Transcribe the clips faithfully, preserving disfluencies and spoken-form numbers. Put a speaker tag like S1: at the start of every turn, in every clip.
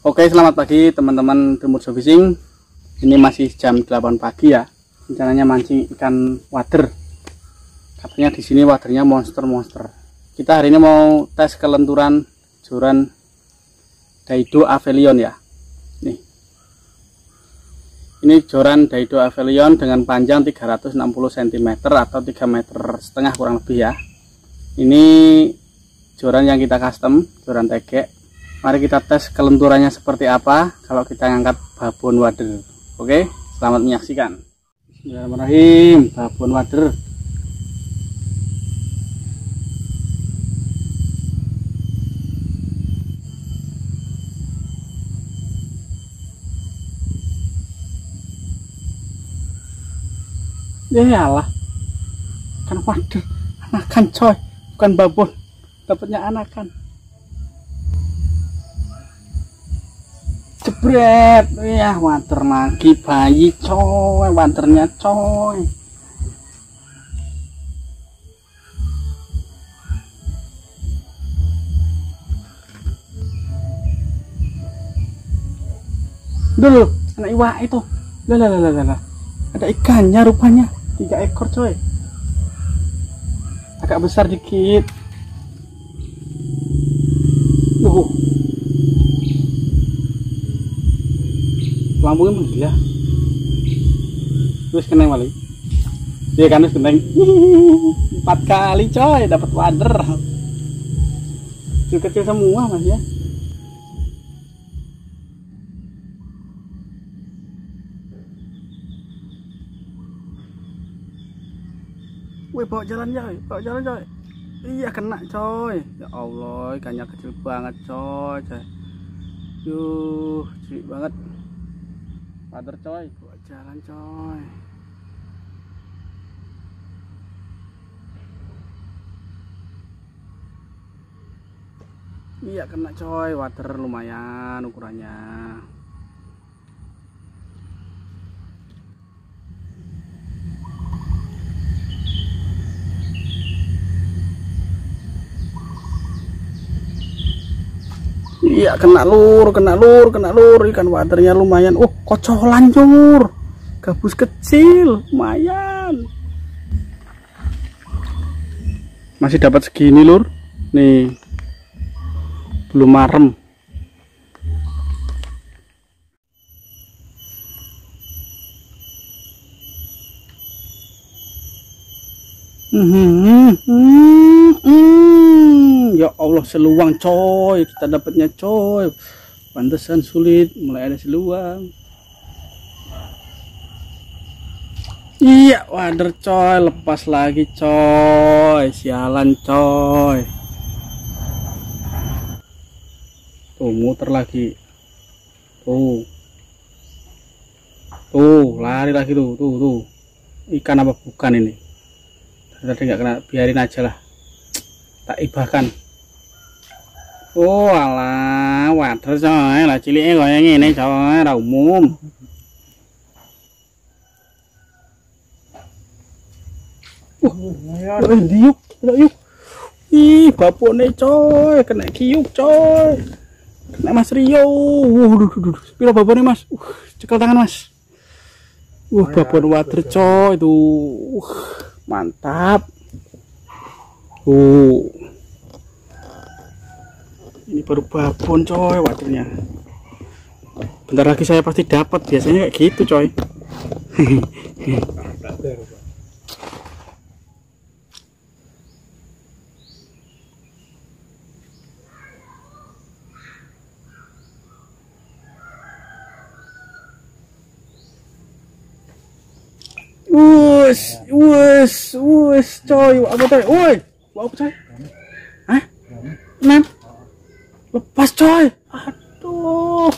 S1: Oke, selamat pagi teman-teman Timurjo Fishing. Ini masih jam delapan pagi ya. Rencananya mancing ikan wader. Katanya di sini wadernya monster-monster. Kita hari ini mau tes kelenturan joran Daido Avelion ya. Nih. Ini joran Daido Avelion dengan panjang tiga ratus enam puluh sentimeter atau tiga meter setengah kurang lebih ya. Ini joran yang kita custom, joran tegek. Mari kita tes kelenturannya seperti apa kalau kita ngangkat babon wader. Oke, selamat menyaksikan. Bismillahirrahmanirrahim. Babon wader. Ya Allah, kan wader, anakan coy, bukan babon. Dapatnya anakan. Jebret, ya water lagi bayi coy, waternya coy. Dulu, anak iwa itu, lalalala, ada ikannya rupanya, tiga ekor coy, agak besar dikit. Tuh. Lambungnya menggila. Terus kena wali. Dia kan kena empat kali coy dapat wader. Kecil-kecil semua mas ya. Wih, bawa jalan coy, bawa jalan coy. Iya kena coy. Ya Allah, ikannya kecil banget coy. coy. Yuh, cilik banget. Wader coy, buat jalan coy. Iya kena coy, wader lumayan ukurannya. Iya kena lur, kena lur, kena lur. Ikan wadernya lumayan. Oh, kocolan lur. Gabus kecil, lumayan. Masih dapat segini lur. Nih. Belum marem. Hmm, hmm, hmm. Ya Allah, seluang coy, kita dapatnya coy. Pantesan sulit, mulai ada seluang. Iya, wader coy, lepas lagi coy, sialan coy. Tuh, muter lagi. Tuh. Tuh, lari lagi tuh, tuh, tuh. Ikan apa bukan ini? Tadi nggak kena, biarin aja lah. Tak ibahkan. Oh alah, wader coy, lah ciliknya kayak gini coy, ra umum. Wah, uh, diuk, diuk. Ih, babone coy, kena kiuk coy. Kena Mas Rio. Waduh, duh, duh. Pira babone Mas? Uh, cekel tangan Mas. Uh, babon wader coy itu. Uh, mantap. Uh. Ini baru babon coy wadernya. Bentar lagi saya pasti dapat, biasanya kayak gitu coy. Wus, wus, wus coy, apa coy? Woi, apa coy? Hah? Enam? Lepas coy, aduh.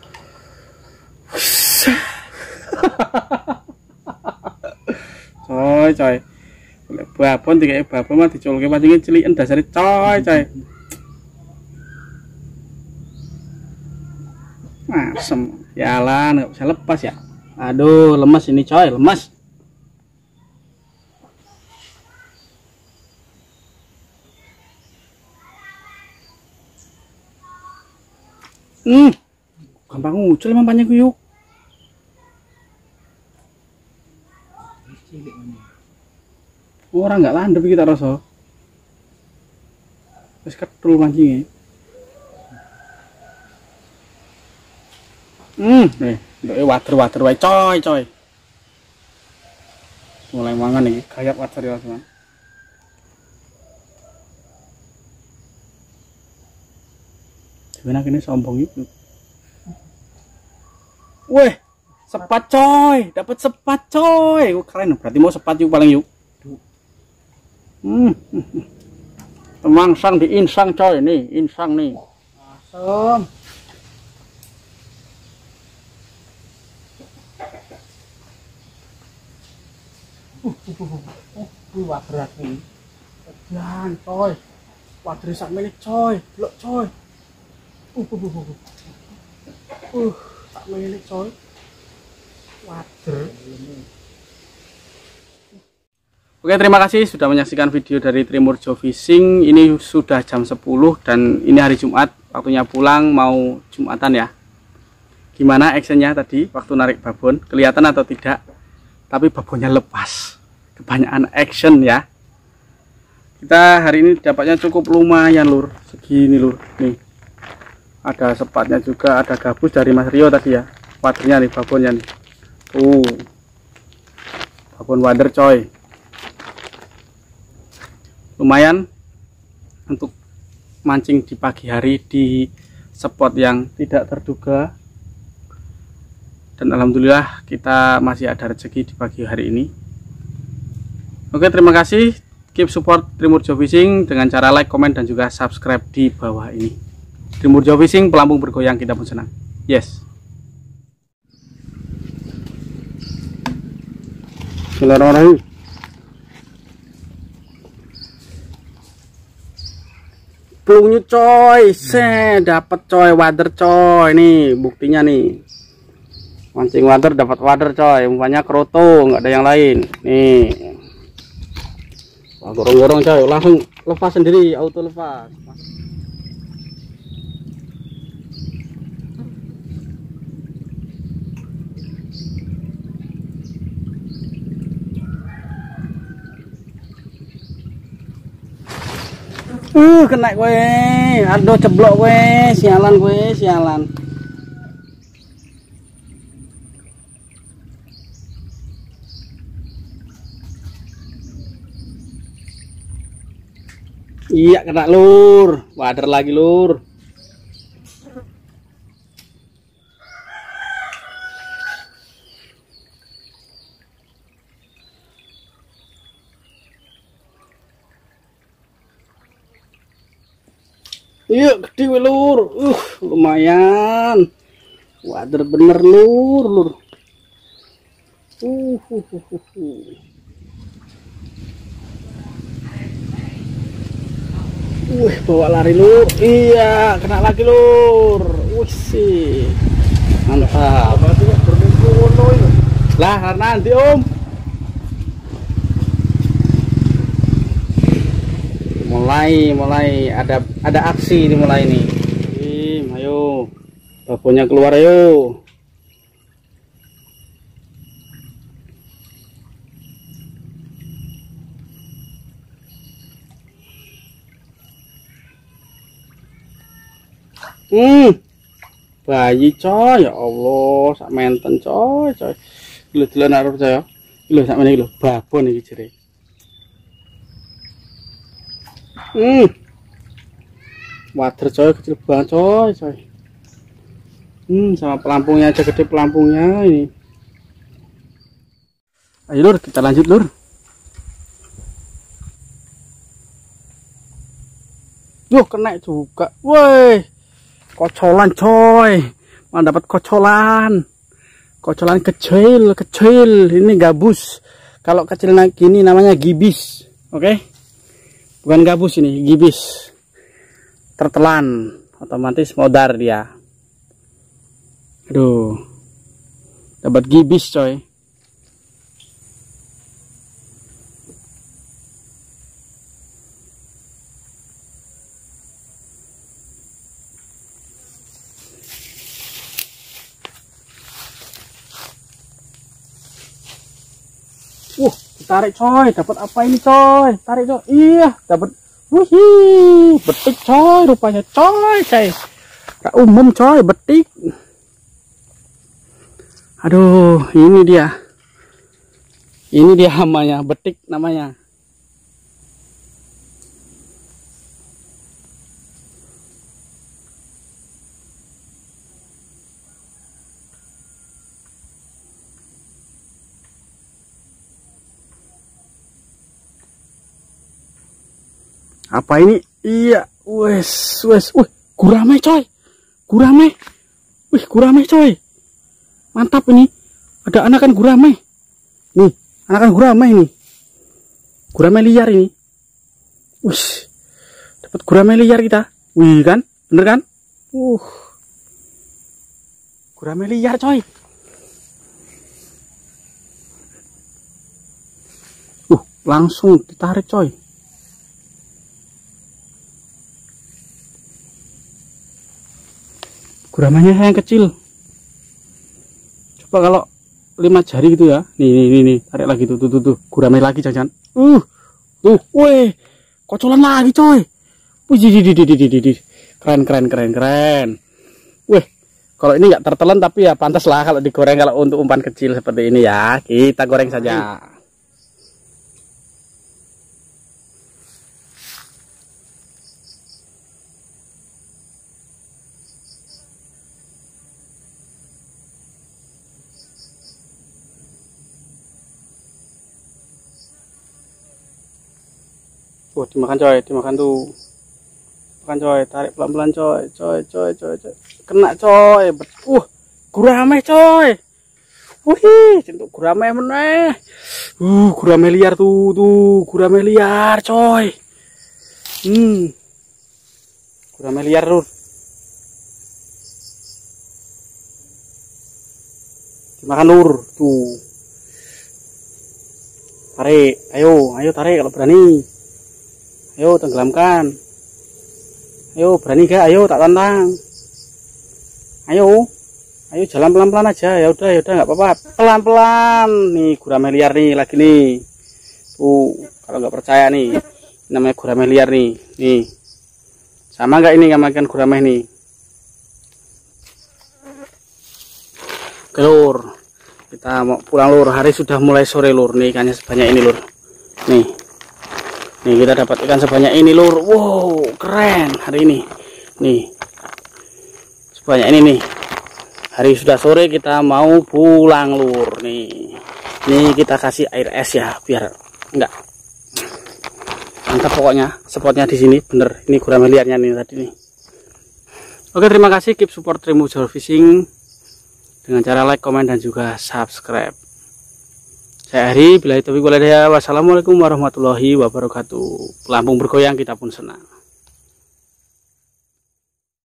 S1: coy coy babon tiga babon mah dicolke pancingnya cilikan dasarnya coy coy. Asem yalah, nggak bisa lepas ya. Aduh, lemas ini coy, lemas. Hmm. gampang ngucul emang panjang yuk. Orang nggak landep kita rasa. Terus ketul mancingnya. Hmm, nih, untuk water water wae coy coy. Mulai mangan nih, kayak water ya teman. Gimana kini sombong itu? Weh, sepat coy, dapat sepat coy. Keren, berarti mau sepat yuk paling yuk. Hmm, temangsang di insang coy nih, insang nih. Asam. Uh, uh, uh, uh, uh, water nih. Jangan coy, water sak milik coy, belok coy. Uh, uh, uh, uh, uh, sak milik coy. Water. Oke, terima kasih sudah menyaksikan video dari Trimurjo Fishing. Ini sudah jam sepuluh dan ini hari Jumat, waktunya pulang, mau Jumatan ya. Gimana actionnya tadi waktu narik babon? Kelihatan atau tidak? Tapi babonnya lepas. Kebanyakan action ya. Kita hari ini dapatnya cukup lumayan lur. Segini lur. Nih. Ada sepatnya juga, ada gabus dari Mas Rio tadi ya. Wadernya nih, babonnya nih. Tuh. Babon wader coy. Lumayan untuk mancing di pagi hari di spot yang tidak terduga, dan alhamdulillah kita masih ada rezeki di pagi hari ini. Oke, terima kasih, keep support Trimurjo Fishing dengan cara like, komen, dan juga subscribe di bawah ini. Trimurjo Fishing, pelampung bergoyang, kita pun senang. Yes. Bismillahirrahmanirrahim. Plungnya coy, se dapat coy, wader coy, nih buktinya nih, mancing wader dapat wader coy, umpannya kroto, nggak ada yang lain, nih, gorong-gorong coy, langsung lepas sendiri, auto lepas. Uh, kena gue, aduh ceblok gue, sialan gue, sialan. Iya kena lur, wader lagi lur. Iya gede lur, uh lumayan, wader bener lur lur. Uh, uh, uh, uh, uh. Wih, bawa lari lur, iya kena lagi lur, wih mantap. Lah nanti om. mulai mulai ada ada aksi ini mulai nih. Ih, ayo babonnya keluar ayo. Hmm bayi coy, ya Allah sak menten coy coy lho delok naruh coy lho sak meneh lho babon iki jere. Hmm water coy kecil banget coy coy. Hmm sama pelampungnya aja gede pelampungnya ini. Ayo lur kita lanjut lur. Yuh kena juga. Woi kocolan coy, mau dapat kocolan, kocolan kecil kecil. Ini gabus, kalau kecil gini namanya gibis, oke okay? Bukan gabus, ini gibis. Tertelan otomatis modar dia. Aduh dapat gibis coy. Tarik coy, dapat apa ini coy? Tarik coy. Iya, dapat. Wih, betik coy, rupanya coy, coy. Gak umum coy, betik. Aduh, ini dia. Ini dia namanya, betik namanya. Apa ini? Iya, wes, wes, wih, gurame coy, gurame, wih, gurame coy, mantap ini, ada anakan gurame, nih, anakan gurame ini, gurame liar ini, wih, dapat gurame liar kita, wih kan, bener kan, uh, gurame liar coy, uh, langsung ditarik coy. Guramanya yang kecil. Coba kalau lima jari gitu ya. Nih, nih, nih, nih. Tarik lagi tuh, tuh, tuh, tuh. Gurame lagi jangan. Uh, tuh, weh, kocolan lagi coy. Wih, di, di, di, di, di, keren, keren, keren, keren. Weh, kalau ini nggak tertelan tapi ya pantas lah kalau digoreng kalau untuk umpan kecil seperti ini ya. Kita goreng saja. Wah, dimakan coy, dimakan tuh. Makan coy, tarik pelan-pelan coy, coy, coy, coy, coy. Kena coy. Uh, gurame coy. Wih, centuk gurame meneh. Uh, gurame liar tuh, tuh, gurame liar coy. Hmm. Gurame liar lur. Dimakan lur, tuh. Tarik, ayo, ayo tarik kalau berani. Ayo tenggelamkan. Ayo berani gak? Ayo tak tantang. Ayo, ayo jalan pelan-pelan aja. Ya udah, ya udah nggak apa-apa. Pelan-pelan. Nih gurame liar nih lagi nih. Tuh, kalau nggak percaya nih, namanya gurame liar nih. Nih, sama nggak ini sama ikan gurame nih? Oke lur, kita mau pulang lur. Hari sudah mulai sore lur. Nih ikannya sebanyak ini lur. Nih. Nih kita dapat ikan sebanyak ini lur. Wow, keren hari ini. Nih. Sebanyak ini nih. Hari sudah sore kita mau pulang lur. Nih. Nih kita kasih air es ya biar enggak. Mantap pokoknya. Spotnya di sini bener. Ini gurame liarnya nih tadi nih. Oke, terima kasih, keep support Trimujo Fishing dengan cara like, komen dan juga subscribe. Saya Hari, bila itu wassalamualaikum warahmatullahi wabarakatuh. Pelampung bergoyang kita pun senang.